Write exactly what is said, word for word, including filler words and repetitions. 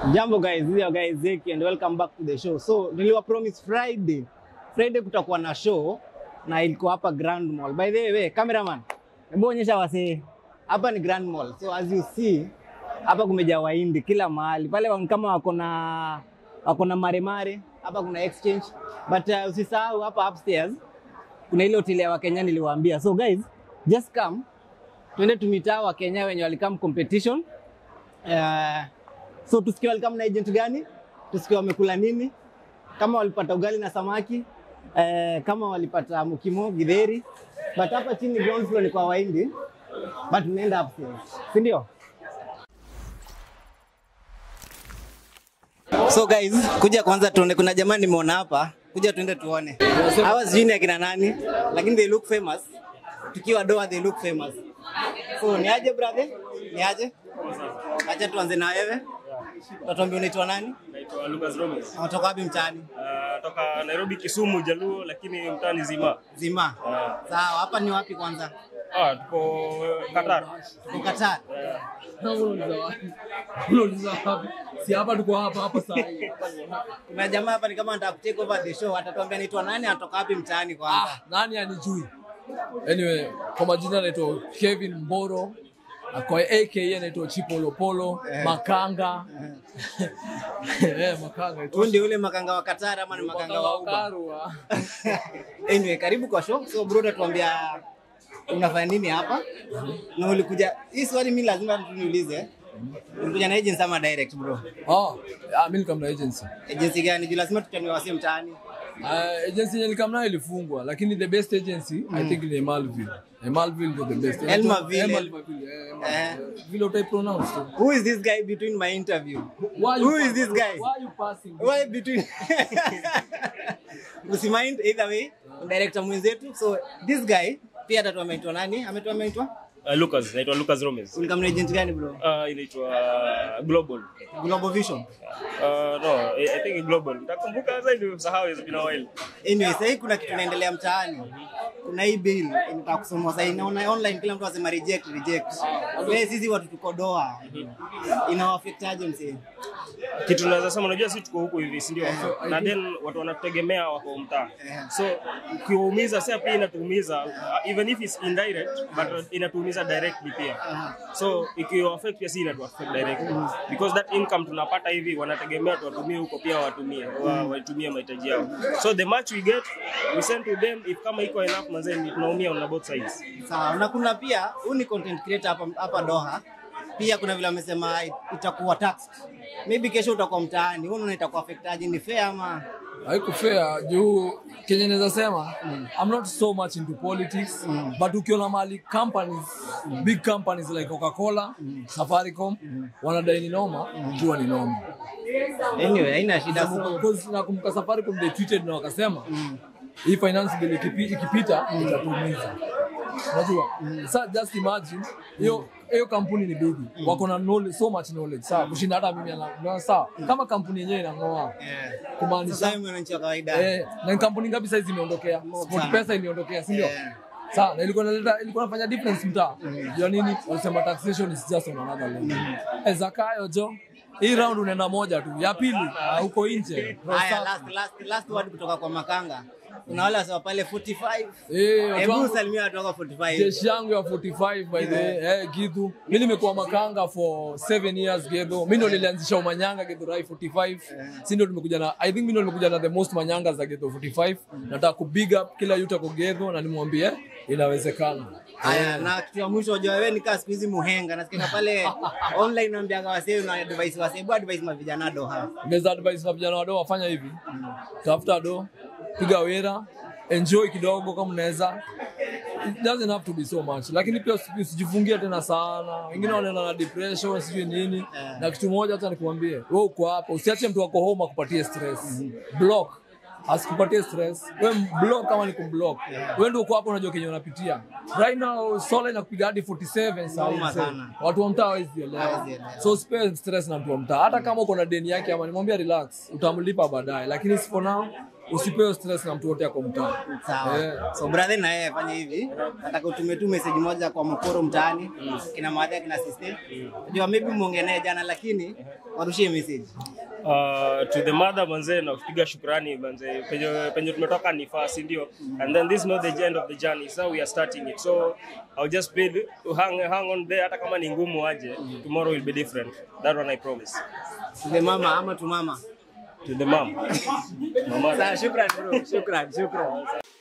Jambo guys, this is your guy Zeki and welcome back to the show. So, niliwa promise Friday. Friday kutakuwa na show na ilikuwa hapa Grand Mall. By the way, cameraman, hebu onyesha wase. Hapa ni Grand Mall. So as you see, hapa kumejaa Wahindi kila mahali. Pale kama wako na wako na maremare, hapa kuna exchange. But uh, usisahau hapa upstairs kuna ile hoteli ya Wakenya niliwaambia. So guys, just come. Twende tumitaa wa Kenya wenye walikam competition. Uh, So tusikie welcome na agent gani, tusikie wamekula nini, kama walipata ugali na samaki, eh, kama walipata mukimo, githeri. But hapa chini ground floor ni kwa Wahindi, but tunaenda upstairs, si ndio? So guys, kuja kwanza tuone, kuna jamaa nimeona hapa, kuja tuende tuone. Hawa sijui ni akina nani, lakini they look famous. Tukiwa doa they look famous. So ni aje brother? Ni aje? Acha tuanze na wewe. Tuambie unaitwa nani? Naitwa Lucas Romes. Unatoka wapi mtaani? Uh, toka Nairobi, Kisumu, Jaluo, lakini mtaani Zima. Zima. Uh. Sawa, hapa ni wapi kwanza? Ah, tuko Qatar. Tuko Qatar. Si hapa tuko hapa hapa sasa. Kuna jamaa hapa ni kama anataka kutake over the show, atatuambia anaitwa nani, anatoka wapi mtaani kwanza? Ah, nani anijui? Anyway, kwa majina naitwa Kevin Mboro. Kwa A K A naitwa Chipolo Polo, eh. Makanga. Eh, Makanga. Huyu ndio yule Makanga wa Qatar ama ni Makanga wa Uba? Anyway, karibu kwa show. So bro, tuambia unafanya nini hapa? Na ulikuja, hii swali mimi lazima tuniulize. Ulikuja na agency ama direct bro? Oh, ah, mimi kama agency. Agency gani? Juu lazima tutanue wasi mtaani. Uh, agency yenye kama nayo ilifungwa, lakini the best agency mm. I think ni Malville. Malville is the best. Elmaville. Elmaville. Vile utai pronounce. Who is this guy between my interview? Why Who is this guy? Why are you passing? Why between? Usimind either way. Director mwenzetu. So this guy pia atatoa ameitwa nani? Ametoa ameitwa? Uh, Lucas, naitwa Lucas Romes. Ulikuwa na agent gani bro? Ah, uh, inaitwa Global. Global Vision. Uh, no, I, I think Global. Nitakumbuka sasa ndio sahau is been a while. Anyway, sasa kuna kitu inaendelea mtaani. Kuna hii bill inataka kusomwa sasa, inaona online kila mtu anasema reject reject. Wewe sisi watu tuko doa. Ina affect aje msee? Kitu tunaweza sema, unajua sisi tuko huko hivi, si ndio? Na then watu wanategemea wako mtaa. So ukiwaumiza sasa pia inatuumiza, uh, even if it's indirect but inatuumiza directly pia. So ikiwa affect pia si inatu affect directly because that income tunapata hivi wanategemea tuwatumie huko pia watumie watumie mahitaji yao. So the much we get we send to them, if kama iko enough mazeni tunaumia on both sides. Sawa, na kuna pia huyu ni content creator hapa hapa Doha. Pia kuna vile amesema itakuwa taxed. Maybe kesho utakuwa mtaani. Wewe unaona itakuwa affect aje, ni fair ama haiko fair? Juu Kenya naweza sema mm. I'm not so much into politics mm. but ukiona mali companies mm. big companies like Coca-Cola, mm. Safaricom mm. wanadai ni noma, mm. jua ni noma. Anyway, haina shida. Because nakumbuka Safaricom they tweeted na wakasema mm. hii finance bill ikipita mm. itatuumiza. Unajua? Mm. Sasa just imagine hiyo hiyo kampuni ni big. Mm. Wako na knowledge, so much knowledge. Sawa, kushinda hata mimi na sawa. Mm. Kama kampuni yenyewe inangoa. Yeah. Kumaanisha sasa mimi nchi ya kawaida. Eh, na kampuni ngapi sasa zimeondokea? Sport Pesa iliondokea, si ndio? Yeah. Sawa, na ilikuwa inaleta ilikuwa inafanya difference mtaa. Mm. Ya nini? Walisema taxation is just on another level. Mm. Ezakayo jo. Hii round unaenda moja tu. Ya pili huko nje. Haya, last last last word kutoka kwa Makanga. Kuna wale wasema pale forty-five. Eh, hebu salimia watu wako forty-five. Jeshi yangu ya forty-five by the eh Githu. Mimi nimekuwa Makanga for seven years Gedo. Mimi ndo nilianzisha umanyanga Gedo Rai forty-five. Si ndio tumekuja na I think mimi ndo nimekuja na the most manyanga za Gedo forty-five. Nataka ku big up kila yuta kwa Gedo na nimwambie inawezekana. Haya, na kitu ya mwisho unajua wewe ni kama siku hizi muhenga. Nasikia pale online naambiaga wasee na advice wasee, bado advice mavijana Doha. Ngeza advice mavijana Doha wafanya hivi. Tafuta do, piga wera, enjoy kidogo kama unaweza. It doesn't have to be so much. Lakini pia usijifungie tena sana. Wengine wanaenda na depression, sijui nini. Yeah. Na kitu moja hata nikwambie, wewe uko hapa, usiache mtu wako home akupatie stress. Mm-hmm. Block. Asikupatie stress. Wewe block kama ni kumblock. Yeah. Wewe ndio uko hapo unajua kenye unapitia. Right now Sola inakupiga hadi forty-seven sasa. Watu wa mtaa hawezi elewa. So spare stress na mtu wa mtaa. Hata kama uko na deni yake ama nimwambia relax, utamlipa baadaye. Lakini for now usipewe stress na mtu wote yako mtaa. Sawa. Yeah. So brother na yeye fanya hivi, nataka utume tu message moja kwa mkoro mtaani, mm. kina madha kina sister. Unajua mm. maybe muongee naye jana lakini warushie message. Uh, to the mother manze na kupiga shukrani manze penye penye tumetoka ni fast ndio, mm. and then this is not the end of the journey, so we are starting it, so I'll just play to hang hang on there hata kama ni ngumu aje, mm. tomorrow will be different, that one I promise. To the mama ama to mama? To the mom. Mama. Shukran bro, shukran, shukran.